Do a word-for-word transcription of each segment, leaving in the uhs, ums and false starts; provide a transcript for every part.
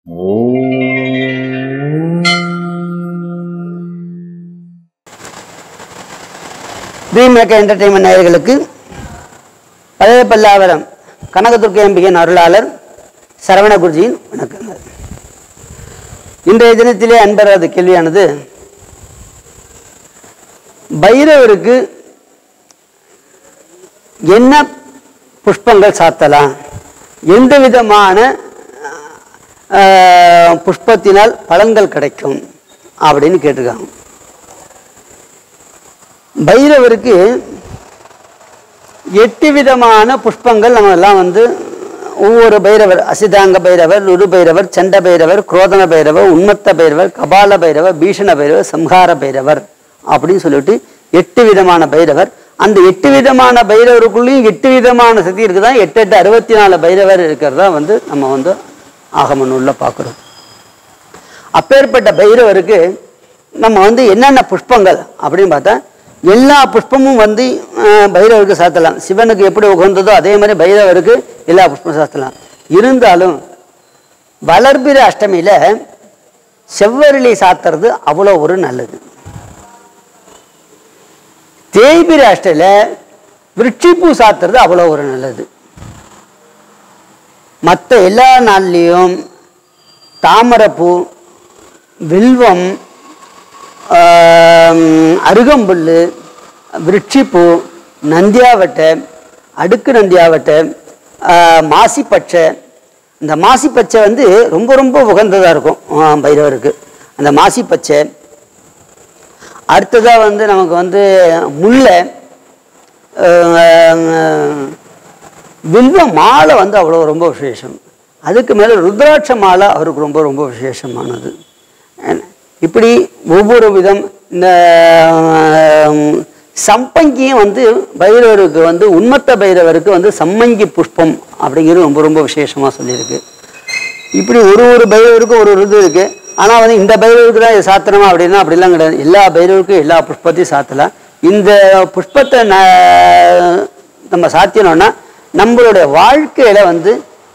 ட்ரீம்மேக்கர் entertainment நேயர்களுக்கு பழைய பல்லாவரம் கனகதுர்க்கை அம்பிகையின் அருளாளர் சரவண குருஜியின் வணக்கங்கள். இன்றைய தினத்திலே அன்பரது கேள்வியானது, பைரவருக்கு என்ன புஷ்பங்கள் சாத்தலாம், எந்த விதமான புஷ்பத்தினால் பலன்கள் கிடைக்கும் அப்படின்னு கேட்டிருக்காங்க. பைரவருக்கு எட்டு விதமான புஷ்பங்கள் நம்ம எல்லாம் வந்து ஒவ்வொரு பைரவர், அசிதாங்க பைரவர், லுரு பைரவர், சண்ட பைரவர், குரோதன பைரவர், உன்மத்த பைரவர், கபால பைரவர், பீஷண பைரவர், சம்ஹார பைரவர் அப்படின்னு சொல்லிட்டு எட்டு விதமான பைரவர். அந்த எட்டு விதமான பைரவருக்குள்ளேயும் எட்டு விதமான சக்தி இருக்குதான். எட்டு எட்டு அறுபத்தி நாலு பைரவர் இருக்கிறதா வந்து நம்ம வந்து ஆகம நூல்ல பார்க்குறோம். அப்பேற்பட்ட பைரவருக்கு நம்ம வந்து என்னென்ன புஷ்பங்கள் அப்படின்னு பார்த்தா, எல்லா புஷ்பமும் வந்து பைரவருக்கு சாத்தலாம். சிவனுக்கு எப்படி உகந்ததோ அதே மாதிரி பைரவருக்கு எல்லா புஷ்பமும் சாத்தலாம். இருந்தாலும் வளர்பிற அஷ்டமியில செவ்வரளி சாத்துறது அவ்வளோ ஒரு நல்லது. தேய்பிர அஷ்டையில விருட்சிப்பூ சாத்துறது அவ்வளோ ஒரு நல்லது. மற்ற எல்லா நாள்லேயும் தாமரைப்பூ, வில்வம், அருகம்புல், விருட்சிப்பூ, நந்தியாவட்டை, அடுக்கு நந்தியாவட்டை, மாசிப்பச்சை. இந்த மாசிப்பச்சை வந்து ரொம்ப ரொம்ப உகந்ததாக இருக்கும் பைரவருக்கு. அந்த மாசிப்பச்சை. அடுத்ததாக வந்து நமக்கு வந்து முல்லை, வில்வ மாலை வந்து அவ்வளோ ரொம்ப விசேஷம். அதுக்கு மேலே ருத்ராட்ச மாலை அவருக்கு ரொம்ப ரொம்ப விசேஷமானது. இப்படி ஒவ்வொரு விதம். இந்த சம்பங்கியும் வந்து பைரவருக்கு வந்து உன்மத்த பைரவருக்கு வந்து சம்மங்கி புஷ்பம் அப்படிங்கிறது ரொம்ப ரொம்ப விசேஷமாக சொல்லியிருக்கு. இப்படி ஒரு ஒரு பைரவருக்கும் ஒரு ஒரு இது இருக்குது. ஆனால் வந்து இந்த பைரவருக்கு தான் இது சாத்தனமா அப்படின்னா அப்படிலாம் கிடையாது. எல்லா பைரவருக்கும் எல்லா புஷ்பத்தையும் சாத்தலாம். இந்த புஷ்பத்தை நம்ம சாத்தினோன்னா நம்மளுடைய வாழ்க்கையில வந்து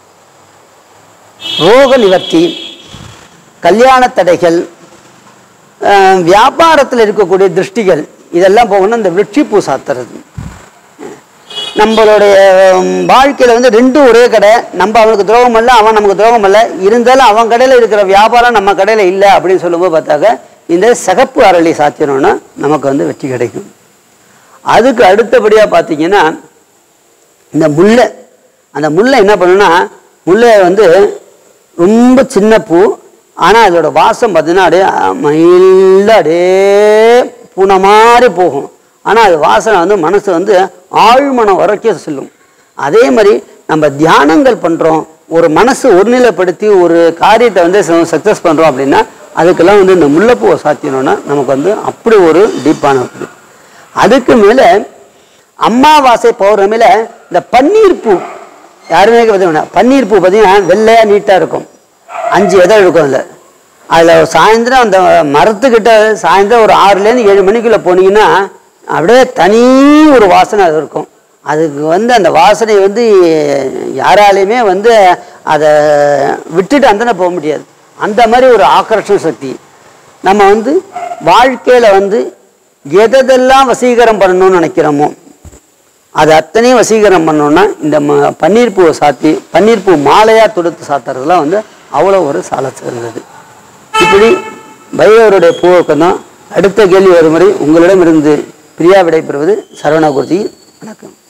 ரோக நிவர்த்தி, கல்யாண தடைகள், வியாபாரத்தில் இருக்கக்கூடிய திருஷ்டிகள் இதெல்லாம் போகணும். இந்த விருட்சிப்பூ சாத்துறது நம்மளுடைய வாழ்க்கையில் வந்து ரெண்டும் ஒரே கடை. நம்ம அவனுக்கு துரோகம் இல்லை, அவன் நமக்கு துரோகம் இல்லை. இருந்தாலும் அவன் கடையில் இருக்கிற வியாபாரம் நம்ம கடையில் இல்லை அப்படின்னு சொல்லும்போது பார்த்தாக்க இந்த சிகப்பு அரளி சாத்தினோன்னா நமக்கு வந்து வெற்றி கிடைக்கும். அதுக்கு அடுத்தபடியாக பார்த்தீங்கன்னா இந்த முல்லை. அந்த முல்லை என்ன பண்ணுன்னா, முல்லை வந்து ரொம்ப சின்ன பூ. ஆனால் அதோட வாசம் பார்த்தீங்கன்னா அப்படியே மயில அப்படியே பூனை மாதிரி போகும். ஆனால் அது வாசனை வந்து மனசு வந்து ஆழ்மனம் வரைக்கும் செல்லும். அதே மாதிரி நம்ம தியானங்கள் பண்ணுறோம், ஒரு மனசு ஒருநிலைப்படுத்தி ஒரு காரியத்தை வந்து சக்ஸஸ் பண்ணுறோம் அப்படின்னா அதுக்கெல்லாம் வந்து இந்த முல்லைப்பூவை சாத்தினோன்னா நமக்கு வந்து அப்படி ஒரு டீப்பான இருக்குது. அதுக்கு மேலே அமாவாசை பௌர்ணமியில் இந்த பன்னீர் பூ, யாருமே பார்த்தீங்கன்னா பன்னீர் பூ பார்த்தீங்கன்னா வெள்ளையாக நீட்டாக இருக்கும். அஞ்சு எதழ் இருக்கும். அதில் அதில் சாயந்தரம் அந்த மரத்துக்கிட்ட சாயந்தரம் ஒரு ஆறுலேருந்து ஏழு மணிக்குள்ளே போனீங்கன்னா அப்படியே தனி ஒரு வாசனை அது இருக்கும். அதுக்கு வந்து அந்த வாசனை வந்து யாராலையுமே வந்து அதை விட்டுட்டு அந்தன போக முடியாது. அந்த மாதிரி ஒரு ஆக்கர்ஷண சக்தி. நம்ம வந்து வாழ்க்கையில் வந்து எதெல்லாம் வசீகரம் பண்ணணும்னு நினைக்கிறோமோ அது அத்தனையும் வசீகரம் பண்ணோன்னா இந்த ம பன்னீர் பூவை சாத்தி பன்னீர் பூ மாலையாக தொடுத்து சாத்துறதுலாம் வந்து அவ்வளோ ஒரு சால சிறந்தது. இப்படி பைரவருடைய பூவுக்கு தான் அடுத்த கேள்வி வரும் முறை உங்களிடமிருந்து பிரியா விடைபெறுவது சரவண குருஜி. வணக்கம்.